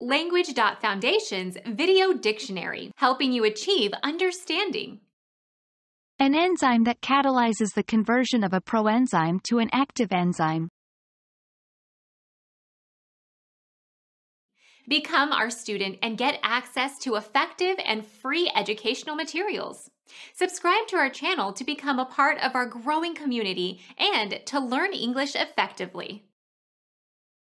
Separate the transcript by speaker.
Speaker 1: Language.Foundation's Video Dictionary, helping you achieve understanding.
Speaker 2: An enzyme that catalyzes the conversion of a proenzyme to an active enzyme.
Speaker 1: Become our student and get access to effective and free educational materials. Subscribe to our channel to become a part of our growing community and to learn English effectively.